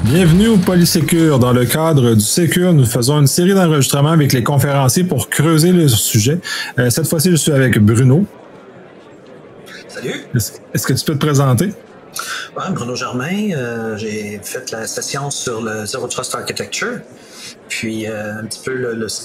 Bienvenue au Polysécure. Dans le cadre du Sécure, nous faisons une série d'enregistrements avec les conférenciers pour creuser le sujet. Cette fois-ci, je suis avec Bruno. Salut. Est-ce que tu peux te présenter? Ouais, Bruno Germain, j'ai fait la session sur le Zero Trust Architecture, puis un petit peu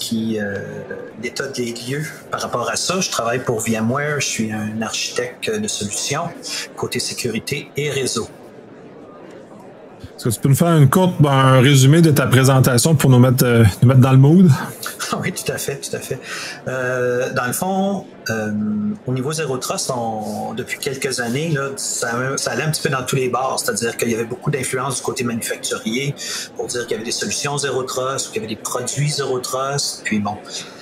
l'état des lieux par rapport à ça. Je travaille pour VMware, je suis un architecte de solutions, côté sécurité et réseau. Est-ce que tu peux nous faire un résumé de ta présentation pour nous mettre dans le mood? Oui, tout à fait. Dans le fond, au niveau Zero Trust, depuis quelques années, là, ça allait un petit peu dans tous les bars, c'est-à-dire qu'il y avait beaucoup d'influence du côté manufacturier pour dire qu'il y avait des solutions Zero Trust, ou qu'il y avait des produits Zero Trust, puis bon.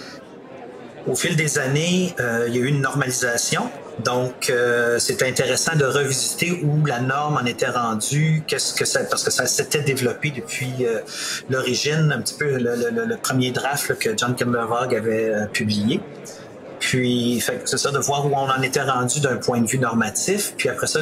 Au fil des années, il y a eu une normalisation. Donc, c'était intéressant de revisiter où la norme en était rendue, parce que ça s'était développé depuis l'origine, un petit peu le premier draft là, que John Kimbervag avait publié. Puis, c'est ça, de voir où on en était rendu d'un point de vue normatif, puis après ça,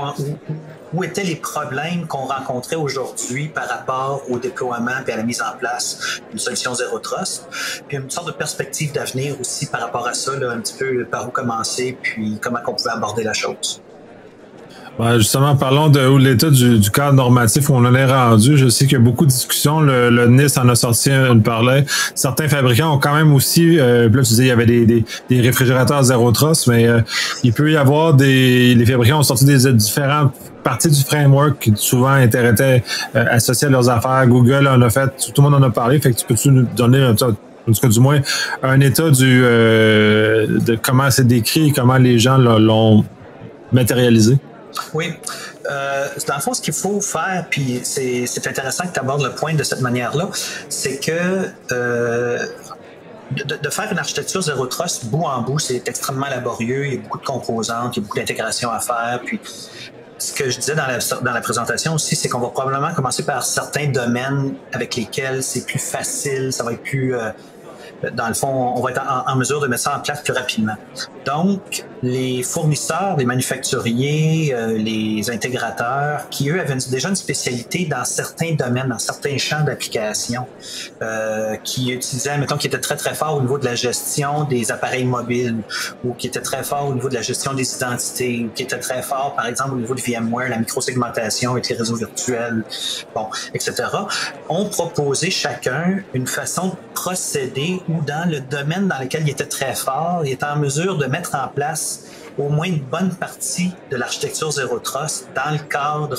où étaient les problèmes qu'on rencontrait aujourd'hui par rapport au déploiement et à la mise en place d'une solution Zero Trust. Puis une sorte de perspective d'avenir aussi par rapport à ça, là, un petit peu par où commencer, puis comment on pouvait aborder la chose. Ouais, justement, parlons de l'état du cadre normatif où on en est rendu. Je sais qu'il y a beaucoup de discussions. Le NIST en a sorti une parlait. Certains fabricants ont quand même aussi, là tu disais il y avait des réfrigérateurs Zero Trust, mais il peut y avoir les fabricants ont sorti des différentes parties du framework qui souvent étaient associées à leurs affaires. Google en a fait, tout le monde en a parlé. Fait que tu peux-tu nous donner en tout cas du moins un état de comment c'est décrit et comment les gens l'ont matérialisé? Oui. Dans le fond, ce qu'il faut faire, puis c'est intéressant que tu abordes le point de cette manière-là, c'est que de faire une architecture Zero Trust bout en bout, c'est extrêmement laborieux, il y a beaucoup de composantes, il y a beaucoup d'intégration à faire, puis ce que je disais dans la présentation aussi, c'est qu'on va probablement commencer par certains domaines avec lesquels c'est plus facile, ça va être plus... dans le fond, on va être en mesure de mettre ça en place plus rapidement. Donc, les fournisseurs, les manufacturiers, les intégrateurs, qui eux avaient déjà une spécialité dans certains domaines, dans certains champs d'application, qui utilisaient, mettons, qui étaient très très forts au niveau de la gestion des appareils mobiles, ou qui étaient très forts au niveau de la gestion des identités, ou qui étaient très forts, par exemple, au niveau de VMware, la microsegmentation avec les réseaux virtuels, bon, etc., ont proposé chacun une façon de procéder ou dans le domaine dans lequel il était très fort, il était en mesure de mettre en place au moins une bonne partie de l'architecture Zero Trust dans le cadre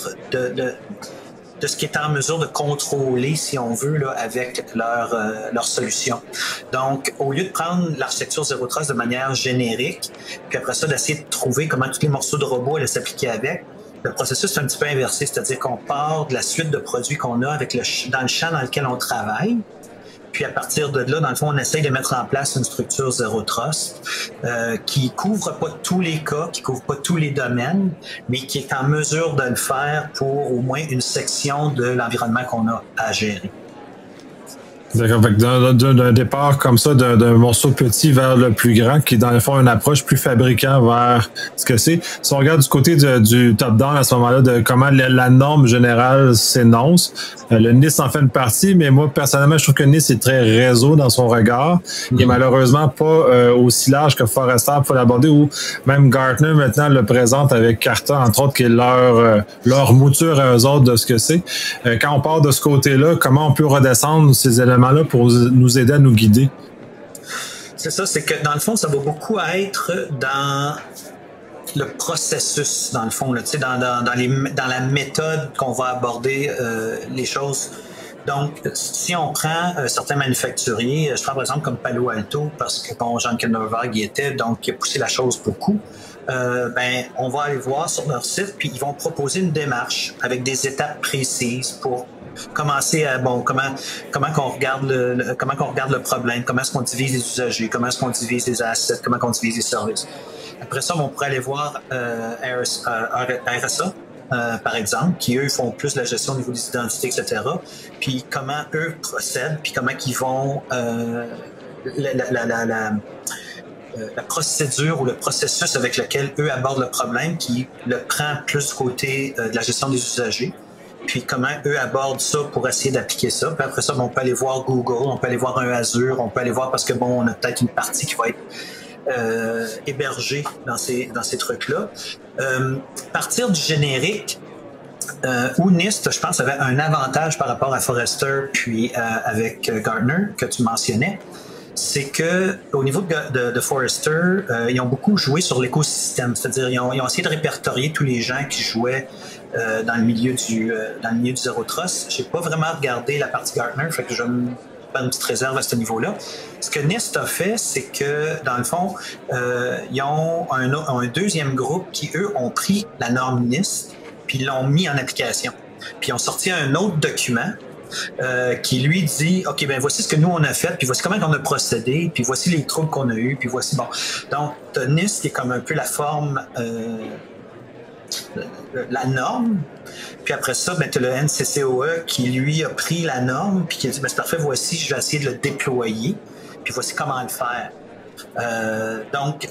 de ce qui est en mesure de contrôler, si on veut, là, avec leur solution. Donc, au lieu de prendre l'architecture Zero Trust de manière générique, puis après ça, d'essayer de trouver comment tous les morceaux de robots allaient s'appliquer avec, le processus est un petit peu inversé, c'est-à-dire qu'on part de la suite de produits qu'on a dans le champ dans lequel on travaille. Puis à partir de là, dans le fond, on essaye de mettre en place une structure Zero Trust qui couvre pas tous les cas, qui couvre pas tous les domaines, mais qui est en mesure de le faire pour au moins une section de l'environnement qu'on a à gérer. D'accord. D'un départ comme ça, d'un morceau petit vers le plus grand, qui est dans le fond une approche plus fabricant vers ce que c'est. Si on regarde du côté du top-down à ce moment-là, de comment la norme générale s'énonce, le NIST en fait une partie, mais moi, personnellement, je trouve que NIST est très réseau dans son regard. Il est malheureusement pas aussi large que Forrester pour l'aborder, ou même Gartner maintenant le présente avec Carta, entre autres, qui est leur mouture à eux autres de ce que c'est. Quand on part de ce côté-là, comment on peut redescendre ces éléments là pour nous aider à nous guider? C'est ça, c'est que dans le fond, ça va beaucoup être dans le processus, dans le fond, là, dans la méthode qu'on va aborder les choses. Donc, si on prend certains manufacturiers, je prends par exemple comme Palo Alto, parce que bon, John Kimbervag y était, donc il a poussé la chose beaucoup. On va aller voir sur leur site, puis ils vont proposer une démarche avec des étapes précises pour commencer à comment qu'on regarde le problème, comment est-ce qu'on divise les usagers, comment est-ce qu'on divise les assets, comment on divise les services. Après ça, on pourrait aller voir RSA, par exemple, qui eux font plus la gestion au niveau des identités, etc. Puis comment eux procèdent, puis comment ils vont la procédure ou le processus avec lequel eux abordent le problème, qui le prend plus du côté de la gestion des usagers. puis comment eux abordent ça pour essayer d'appliquer ça. Puis après ça, on peut aller voir Google, on peut aller voir un Azure, on peut aller voir parce que on a peut-être une partie qui va être hébergée dans ces trucs-là. Partir du générique, où NIST, je pense, avait un avantage par rapport à Forrester puis avec Gartner que tu mentionnais, c'est que au niveau de Forrester, ils ont beaucoup joué sur l'écosystème, c'est-à-dire ils ont essayé de répertorier tous les gens qui jouaient dans le milieu du Zero Trust. J'ai pas vraiment regardé la partie Gartner, fait que je vais me faire une petite réserve à ce niveau-là. Ce que NIST a fait, c'est que dans le fond, ils ont un deuxième groupe qui eux ont pris la norme NIST puis ils l'ont mis en application. Puis ils ont sorti un autre document qui lui dit, OK, ben voici ce que nous on a fait, puis voici comment on a procédé, puis voici les troubles qu'on a eus, puis voici, bon. Donc, NIST qui est comme un peu la forme, la norme, puis après ça, ben, tu as le NCCOE qui lui a pris la norme, puis qui a dit, ben c'est parfait, voici, je vais essayer de le déployer, puis voici comment le faire. Donc,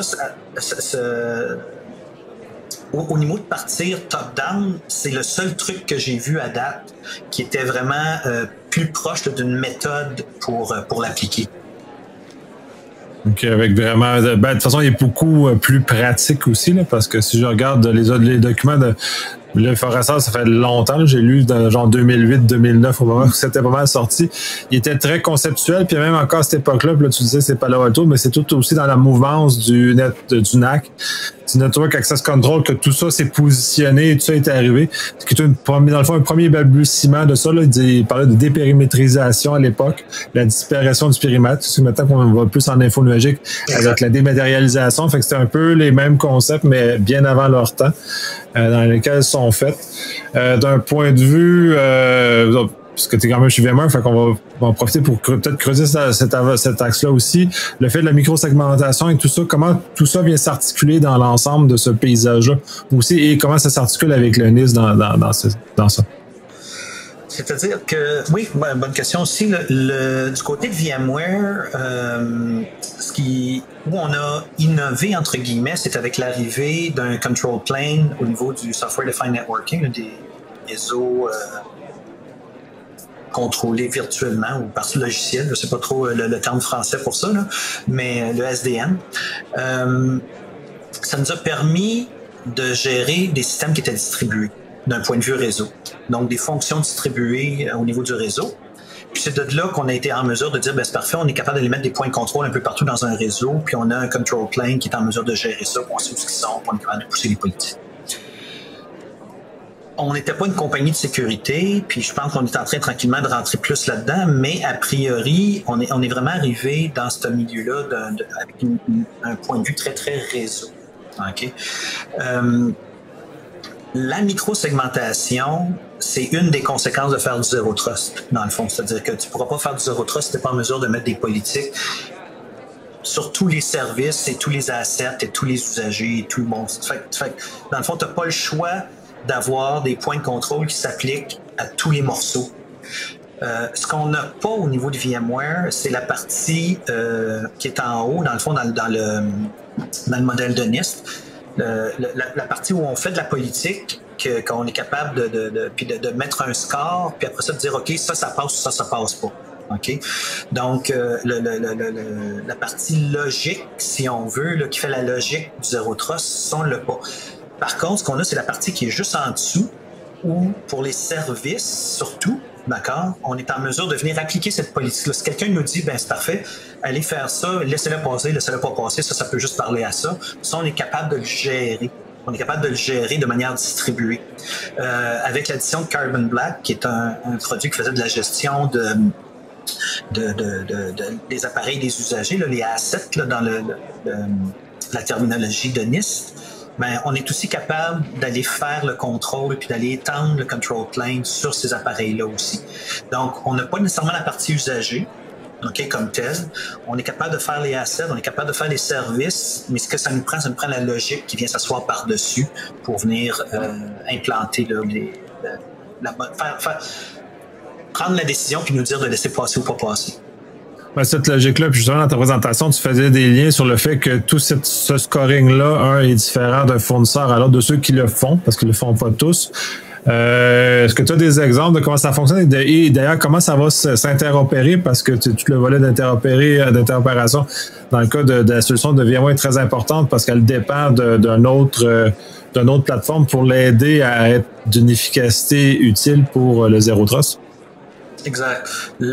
au niveau de partir top-down, c'est le seul truc que j'ai vu à date qui était vraiment plus proche d'une méthode pour l'appliquer. Donc, avec vraiment... de toute façon, il est beaucoup plus pratique aussi, là, parce que si je regarde les documents de... Le Forrester, ça fait longtemps, j'ai lu dans genre 2008-2009 au moment où c'était pas mal sorti. Il était très conceptuel, puis même encore à cette époque-là, puis là tu disais c'est Palo Alto, mais c'est tout aussi dans la mouvance du NAC, du Network Access Control, que tout ça s'est positionné et tout ça est arrivé. Ce qui est dans le fond un premier balbutiement de ça, là, il parlait de dépérimétrisation à l'époque, la disparition du périmètre, c'est maintenant qu'on va plus en info nuagique avec la dématérialisation, fait que c'était un peu les mêmes concepts, mais bien avant leur temps. Dans lesquels sont faites. D'un point de vue, parce que tu es quand même chez VMware, fait qu'on va en profiter pour peut-être creuser cet axe-là aussi. Le fait de la microsegmentation et tout ça, comment tout ça vient s'articuler dans l'ensemble de ce paysage-là aussi, et comment ça s'articule avec le NIST dans ça? C'est-à-dire que, oui, bonne question aussi. Du côté de VMware, où on a innové, entre guillemets, c'est avec l'arrivée d'un control plane au niveau du Software Defined Networking, des réseaux contrôlés virtuellement ou par logiciel. Je ne sais pas trop le terme français pour ça, là, mais le SDN. Ça nous a permis de gérer des systèmes qui étaient distribués d'un point de vue réseau. Donc, des fonctions distribuées au niveau du réseau. Puis c'est de là qu'on a été en mesure de dire, ben c'est parfait, on est capable de mettre des points de contrôle un peu partout dans un réseau, puis on a un control plane qui est en mesure de gérer ça, on sait où ils sont, on est capable de pousser les politiques. On n'était pas une compagnie de sécurité, puis je pense qu'on est en train tranquillement de rentrer plus là-dedans, mais a priori, on est vraiment arrivé dans ce milieu-là avec un point de vue très, très réseau. OK? La microsegmentation, c'est une des conséquences de faire du Zero Trust, dans le fond. C'est-à-dire que tu ne pourras pas faire du Zero Trust si tu n'es pas en mesure de mettre des politiques sur tous les services et tous les assets et tous les usagers et tout le monde. Dans le fond, tu n'as pas le choix d'avoir des points de contrôle qui s'appliquent à tous les morceaux. Ce qu'on n'a pas au niveau de VMware, c'est la partie qui est en haut, dans le fond, dans le modèle de NIST. La partie où on fait de la politique, qu'on est capable de mettre un score, puis après ça de dire OK, ça passe, ça passe pas. OK? Donc, la partie logique, si on veut, là, qui fait la logique du Zero Trust, ça, on l'a pas. Par contre, ce qu'on a, c'est la partie qui est juste en dessous, où pour les services, surtout, d'accord, on est en mesure de venir appliquer cette politique-là. Si quelqu'un nous dit, ben c'est parfait, allez faire ça, laissez-le passer, laissez-le pas passer, ça peut juste parler à ça. Ça, on est capable de le gérer. On est capable de le gérer de manière distribuée. Avec l'addition de Carbon Black, qui est un produit qui faisait de la gestion des appareils des usagers, là, les assets là, dans la terminologie de NIST, ben, on est aussi capable d'aller faire le contrôle puis d'aller étendre le control plane sur ces appareils-là aussi. Donc, on n'a pas nécessairement la partie usagée, okay, comme telle. On est capable de faire les assets, on est capable de faire les services, mais ce que ça nous prend la logique qui vient s'asseoir par-dessus pour venir implanter là, prendre la décision puis nous dire de laisser passer ou pas passer. Cette logique-là, puis justement dans ta présentation, tu faisais des liens sur le fait que tout ce scoring-là, est différent d'un fournisseur à l'autre, de ceux qui le font, parce qu'ils le font pas tous. Est-ce que tu as des exemples de comment ça fonctionne et d'ailleurs comment ça va s'interopérer parce que tout le volet d'interopération dans le cas de la solution de VMware est très importante parce qu'elle dépend d'une autre plateforme pour l'aider à être d'une efficacité utile pour le Zero Trust? Exact.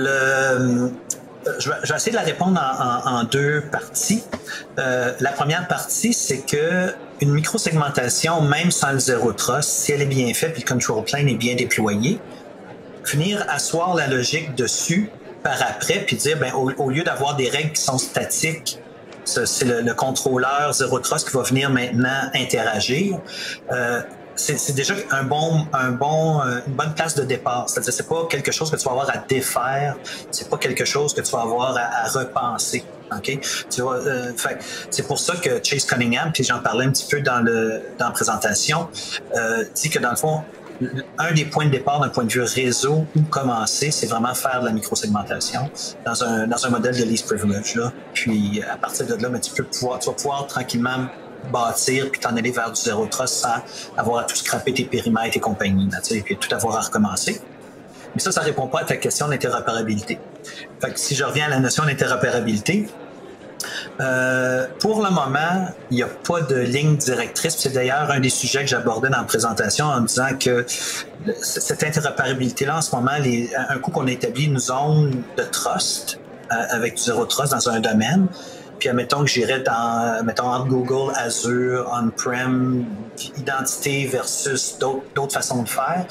Je vais essayer de la répondre en deux parties. La première partie, c'est que une microsegmentation, même sans le Zero Trust, si elle est bien faite et le control plane est bien déployé, finir asseoir la logique dessus par après, puis dire, ben, au lieu d'avoir des règles qui sont statiques, c'est le contrôleur Zero Trust qui va venir maintenant interagir. C'est déjà une bonne place de départ. C'est-à-dire, c'est pas quelque chose que tu vas avoir à défaire, c'est pas quelque chose que tu vas avoir à repenser. OK? Tu vois, c'est pour ça que Chase Cunningham, puis j'en parlais un petit peu dans la présentation, dit que dans le fond, un des points de départ d'un point de vue réseau où commencer, c'est vraiment faire de la microsegmentation dans un modèle de least privilege. Là. Puis à partir de là, mais tu vas pouvoir tranquillement bâtir puis t'en aller vers du Zero Trust sans avoir à tout scraper tes périmètres et compagnie, et puis tout avoir à recommencer. Mais ça répond pas à ta question d'interopérabilité. Fait que si je reviens à la notion d'interopérabilité, pour le moment, il n'y a pas de ligne directrice. C'est d'ailleurs un des sujets que j'abordais dans la présentation en disant que cette interopérabilité-là, en ce moment, un coup qu'on a établi une zone de trust avec du Zero Trust dans un domaine, puis admettons que j'irais entre Google, Azure, on-prem, identité versus d'autres façons de faire.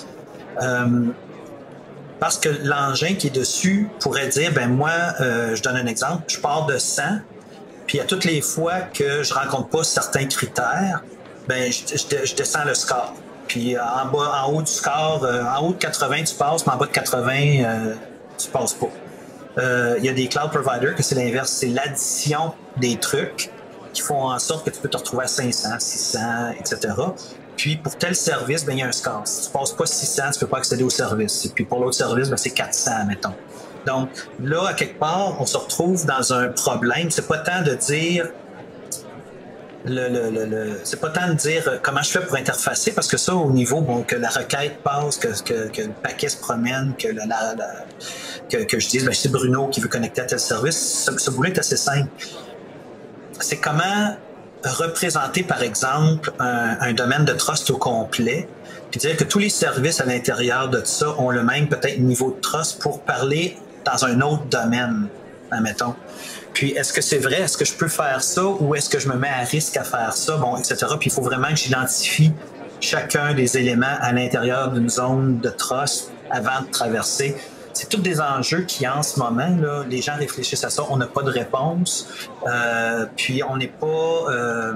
Parce que l'engin qui est dessus pourrait dire, ben moi, je donne un exemple, je pars de 100, puis à toutes les fois que je rencontre pas certains critères, ben je descends le score. Puis en haut du score, en haut de 80 tu passes, mais en bas de 80 tu passes pas. Il y a des cloud providers que c'est l'inverse, c'est l'addition des trucs qui font en sorte que tu peux te retrouver à 500, 600, etc. Puis pour tel service, ben il y a un score. Si tu passes pas 600, tu peux pas accéder au service. Et puis pour l'autre service, ben c'est 400, mettons. Donc là, à quelque part, on se retrouve dans un problème. C'est pas tant de dire c'est pas tant de dire comment je fais pour interfacer, parce que ça, au niveau que la requête passe, que le paquet se promène, que je dise, ben, c'est Bruno qui veut connecter à tel service, ce bout-là est assez simple. C'est comment représenter, par exemple, un domaine de trust au complet, puis dire que tous les services à l'intérieur de ça ont le même, peut-être, niveau de trust pour parler dans un autre domaine, admettons. Puis, est-ce que c'est vrai? Est-ce que je peux faire ça ou est-ce que je me mets à risque à faire ça? Bon, etc. Puis, il faut vraiment que j'identifie chacun des éléments à l'intérieur d'une zone de trust avant de traverser. C'est tous des enjeux qui, en ce moment, là, les gens réfléchissent à ça. On n'a pas de réponse. Puis, on n'est pas...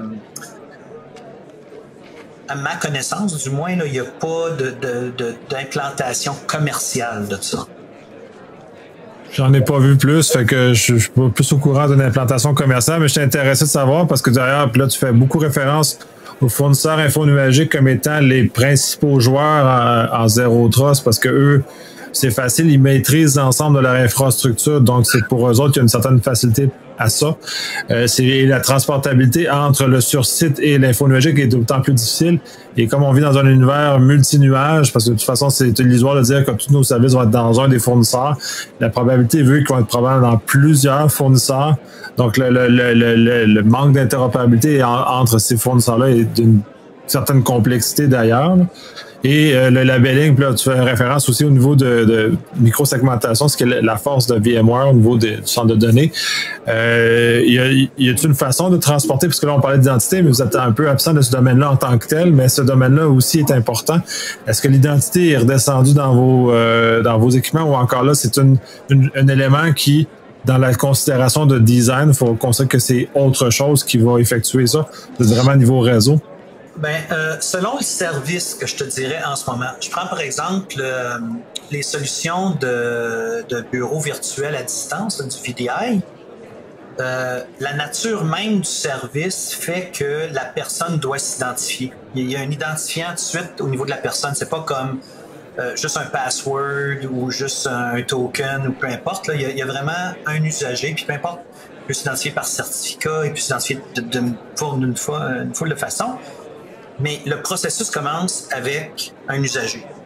à ma connaissance, du moins, il n'y a pas d'implantation commerciale de ça. J'en ai pas vu plus, fait que je suis pas plus au courant d'une implantation commerciale, mais je suis intéressé de savoir parce que d'ailleurs, puis là, tu fais beaucoup référence aux fournisseurs infonuagiques comme étant les principaux joueurs en Zero Trust parce que eux, c'est facile, ils maîtrisent l'ensemble de leur infrastructure, donc c'est pour eux autres qu'il y a une certaine facilité à ça. C'est la transportabilité entre le sur-site et l'infonuagique est d'autant plus difficile. Et comme on vit dans un univers multi-nuages, parce que de toute façon, c'est illusoire de dire que tous nos services vont être dans un des fournisseurs, la probabilité veut qu'ils vont être probablement dans plusieurs fournisseurs. Donc, le manque d'interopérabilité entre ces fournisseurs-là est d'une certaine complexité d'ailleurs. Et le labeling, puis là, tu fais référence aussi au niveau de microsegmentation, ce qui est la force de VMware au niveau du centre de données. Y a-t-il une façon de transporter, parce que là, on parlait d'identité, mais vous êtes un peu absent de ce domaine-là en tant que tel, mais ce domaine-là aussi est important. Est-ce que l'identité est redescendue dans vos équipements ou encore là, c'est un élément qui, dans la considération de design, il faut considérer que c'est autre chose qui va effectuer ça? C'est vraiment au niveau réseau? Ben, selon le service que je te dirais en ce moment, je prends par exemple les solutions de bureaux virtuels à distance, du VDI. La nature même du service fait que la personne doit s'identifier. Il y a un identifiant tout de suite au niveau de la personne. C'est pas comme juste un password ou juste un token ou peu importe. Là, il y a vraiment un usager, puis peu importe, il peut s'identifier par certificat, il peut s'identifier d'une foule de façons. Mais le processus commence avec un usager.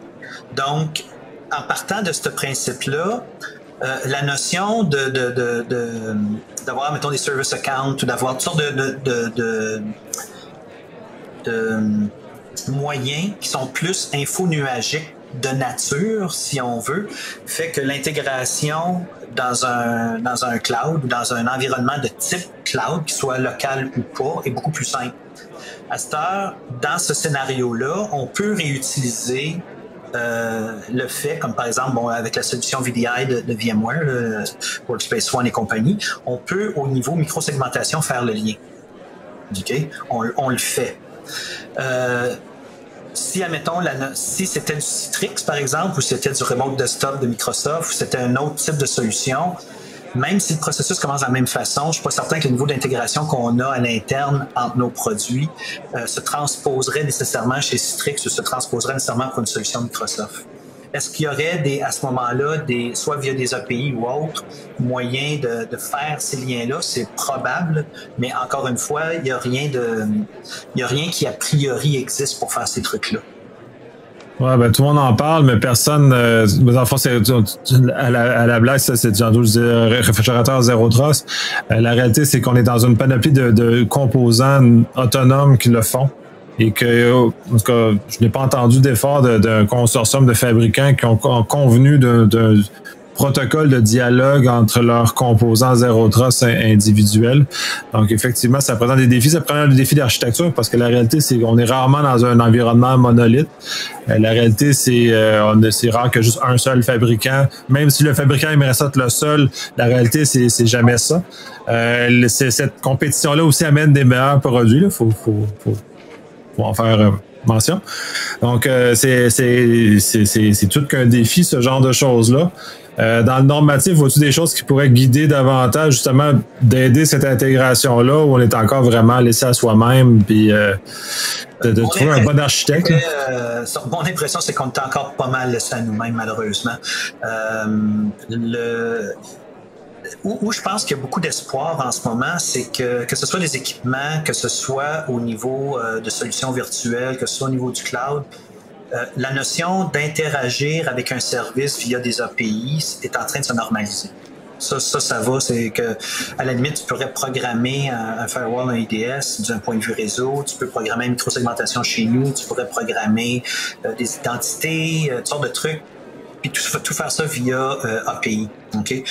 Donc, en partant de ce principe-là, la notion d'avoir, mettons, des service accounts ou d'avoir toutes sortes de moyens qui sont plus infonuagiques de nature, si on veut, fait que l'intégration dans un cloud ou dans un environnement de type cloud, qu'il soit local ou pas, est beaucoup plus simple. À cette heure, dans ce scénario-là, on peut réutiliser le fait, comme par exemple avec la solution VDI de VMware, Workspace ONE et compagnie, on peut au niveau microsegmentation faire le lien. Okay? On le fait. Si, admettons, si c'était du Citrix, par exemple, ou c'était du Remote Desktop de Microsoft, ou c'était un autre type de solution, même si le processus commence de la même façon, je ne suis pas certain que le niveau d'intégration qu'on a à l'interne entre nos produits se transposerait nécessairement chez Citrix ou se transposerait nécessairement pour une solution Microsoft. Est-ce qu'il y aurait à ce moment-là, soit via des API ou autres, moyens de faire ces liens-là? C'est probable, mais encore une fois, il n'y a rien qui a priori existe pour faire ces trucs-là. Ouais, ben tout le monde en parle, mais personne. Dans le fond, à la blague, ça, c'est genre réfrigérateur zéro trust. La réalité, c'est qu'on est dans une panoplie de composants autonomes qui le font. Et que, en tout cas, je n'ai pas entendu d'effort d'un consortium de fabricants qui ont convenu d'un protocole de dialogue entre leurs composants zéro trust individuels. Donc, effectivement, ça présente des défis. Ça présente des défis d'architecture parce que la réalité, c'est qu'on est rarement dans un environnement monolithe. La réalité, c'est rare que juste un seul fabricant, même si le fabricant aimerait ça être le seul, la réalité, c'est jamais ça. Cette compétition-là aussi amène des meilleurs produits. Il faut en faire mention. Donc, c'est tout qu'un défi, ce genre de choses-là. Dans le normatif, vois-tu des choses qui pourraient guider davantage, justement, d'aider cette intégration-là où on est encore vraiment laissé à soi-même, puis de trouver un bon architecte? Mon impression, c'est qu'on est encore pas mal laissé à nous-mêmes, malheureusement. Où je pense qu'il y a beaucoup d'espoir en ce moment, c'est que ce soit les équipements, que ce soit au niveau de solutions virtuelles, que ce soit au niveau du cloud, la notion d'interagir avec un service via des API est en train de se normaliser. Ça va, c'est que à la limite, tu pourrais programmer un firewall, un IDS d'un point de vue réseau, tu peux programmer une microsegmentation chez nous, tu pourrais programmer des identités, toutes sortes de trucs, puis tout faire ça via API. Okay?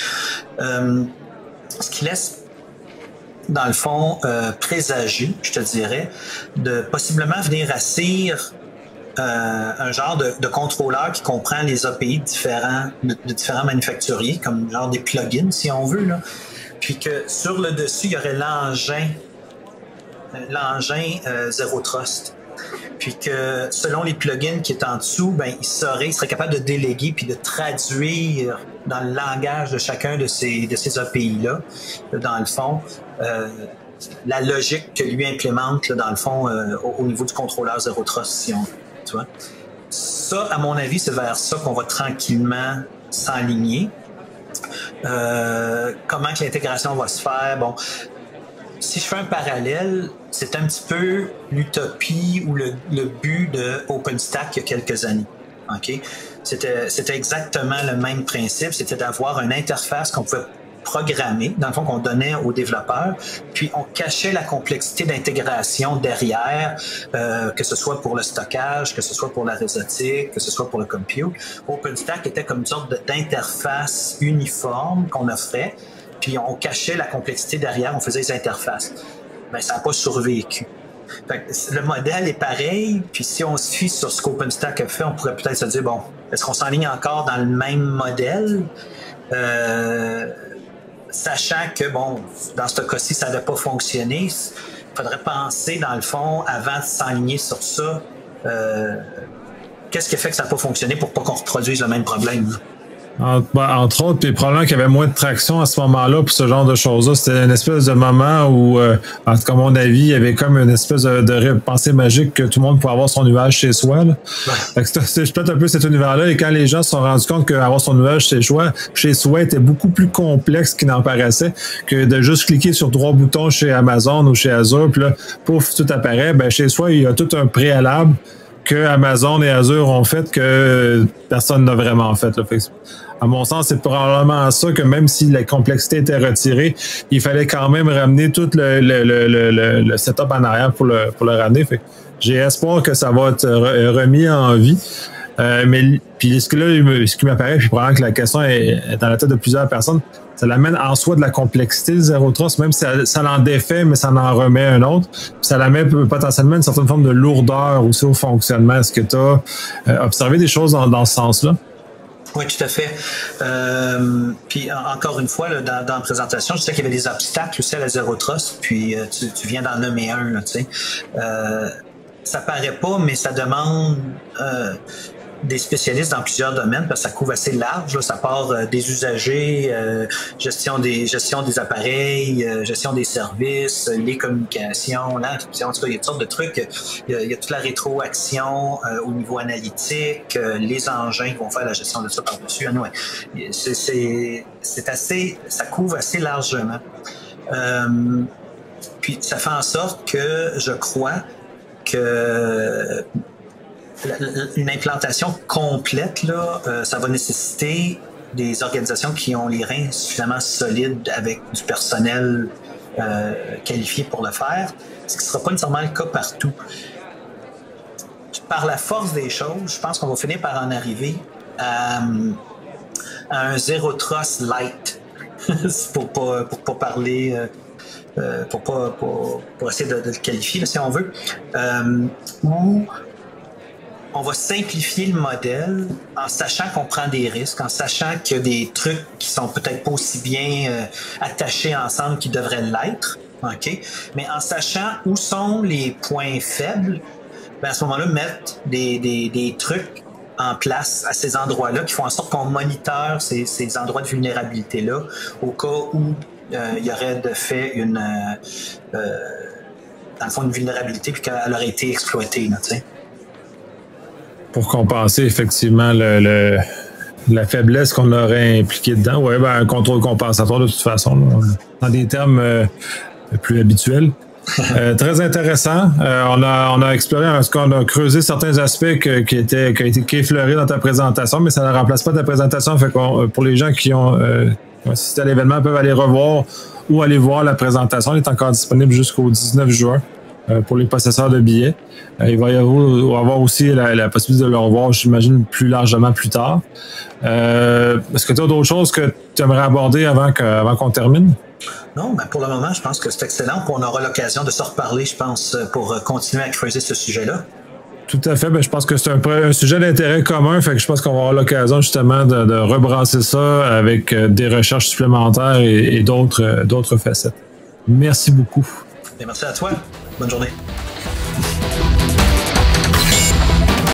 Ce qui laisse, dans le fond, présager, je te dirais, de possiblement venir assir un genre de contrôleur qui comprend les API de différents manufacturiers, comme genre des plugins, si on veut, là. Puis que sur le dessus, il y aurait l'engin Zero Trust. Puis que selon les plugins qui est en dessous, ben, il serait capable de déléguer puis de traduire dans le langage de chacun de ces API-là, dans le fond, la logique que lui implémente, là, dans le fond, au niveau du contrôleur Zero Trust, si on veut. Tu vois? Ça, à mon avis, c'est vers ça qu'on va tranquillement s'enligner. Comment que l'intégration va se faire? Bon, si je fais un parallèle, c'est un petit peu l'utopie ou le but de OpenStack il y a quelques années. Okay? C'était exactement le même principe, c'était d'avoir une interface qu'on pouvait programmer, dans le fond qu'on donnait aux développeurs, puis on cachait la complexité d'intégration derrière, que ce soit pour le stockage, que ce soit pour la réseautique, que ce soit pour le compute. OpenStack était comme une sorte d'interface uniforme qu'on offrait, puis on cachait la complexité derrière, on faisait les interfaces. Ben, ça n'a pas survécu. Fait que le modèle est pareil, puis si on se fie sur ce qu'OpenStack a fait, on pourrait peut-être se dire, bon, est-ce qu'on s'enligne encore dans le même modèle? Sachant que, bon, dans ce cas-ci, ça n'avait pas fonctionné, il faudrait penser, dans le fond, avant de s'enligner sur ça, qu'est-ce qui fait que ça n'a pas fonctionné pour pas qu'on reproduise le même problème? Entre autres, puis probablement qu'il y avait moins de traction à ce moment-là pour ce genre de choses-là. C'était une espèce de moment où, en tout cas, à mon avis, il y avait comme une espèce de pensée magique que tout le monde pouvait avoir son nuage chez soi. Là. Ouais. C'est peut-être un peu cet univers-là. Et quand les gens se sont rendus compte qu'avoir son nuage chez soi était beaucoup plus complexe qu'il n'en paraissait que de juste cliquer sur 3 boutons chez Amazon ou chez Azure, puis là, pouf, tout apparaît. Ben, chez soi, il y a tout un préalable que Amazon et Azure ont fait que personne n'a vraiment fait. Là. Fait que, à mon sens, c'est probablement ça que même si la complexité était retirée, il fallait quand même ramener tout le setup en arrière pour le ramener. Fait que j'ai espoir que ça va être remis en vie. Mais puis ce qui m'apparaît, puis probablement que la question est dans la tête de plusieurs personnes, ça l'amène en soi de la complexité, le Zero Trust, même si ça l'en défait, mais ça en remet un autre. Puis ça l'amène potentiellement une certaine forme de lourdeur aussi au fonctionnement. Est-ce que tu as observé des choses dans ce sens-là? Oui, tout à fait. Puis encore une fois, là, dans la présentation, je sais qu'il y avait des obstacles aussi à la Zero Trust, puis tu viens d'en nommer un, là, tu sais. Ça paraît pas, mais ça demande des spécialistes dans plusieurs domaines parce que ça couvre assez large. Là. Ça part des usagers, gestion des appareils, gestion des services, les communications, là, en tout cas, il y a toutes sortes de trucs. Il y a toute la rétroaction au niveau analytique, les engins qui vont faire la gestion de ça par-dessus. Anyway, c'est assez, ça couvre assez largement. Puis ça fait en sorte que je crois que une implantation complète, là, ça va nécessiter des organisations qui ont les reins suffisamment solides avec du personnel qualifié pour le faire, ce qui ne sera pas nécessairement le cas partout. Par la force des choses, je pense qu'on va finir par en arriver à un Zero Trust light, pour pas parler... pour essayer de le qualifier, si on veut, où on va simplifier le modèle en sachant qu'on prend des risques, en sachant qu'il y a des trucs qui sont peut-être pas aussi bien attachés ensemble qu'ils devraient l'être, ok? Mais en sachant où sont les points faibles, ben à ce moment-là, mettre des trucs en place à ces endroits-là qui font en sorte qu'on moniteur ces endroits de vulnérabilité-là au cas où il y aurait de fait dans le fond, une vulnérabilité puis qu'elle aurait été exploitée, là, tu sais. Pour compenser effectivement la faiblesse qu'on aurait impliquée dedans. Oui, ben, un contrôle compensatoire de toute façon, là, dans des termes plus habituels. Très intéressant. On a exploré, en tout cas, on a creusé certains aspects qui étaient effleurés dans ta présentation, mais ça ne remplace pas ta présentation. Fait pour les gens qui ont assisté à l'événement, peuvent aller revoir ou aller voir la présentation. Elle est encore disponible jusqu'au 19 juin. Pour les possesseurs de billets. Il va y avoir aussi la possibilité de le revoir, j'imagine, plus largement plus tard. Est-ce que tu as d'autres choses que tu aimerais aborder avant qu'on termine? Non, ben pour le moment, je pense que c'est excellent. On aura l'occasion de se reparler, je pense, pour continuer à creuser ce sujet-là. Tout à fait. Ben, je pense que c'est un sujet d'intérêt commun. Fait que je pense qu'on va avoir l'occasion justement de rebrasser ça avec des recherches supplémentaires et d'autres facettes. Merci beaucoup. Et merci à toi. Bonne journée.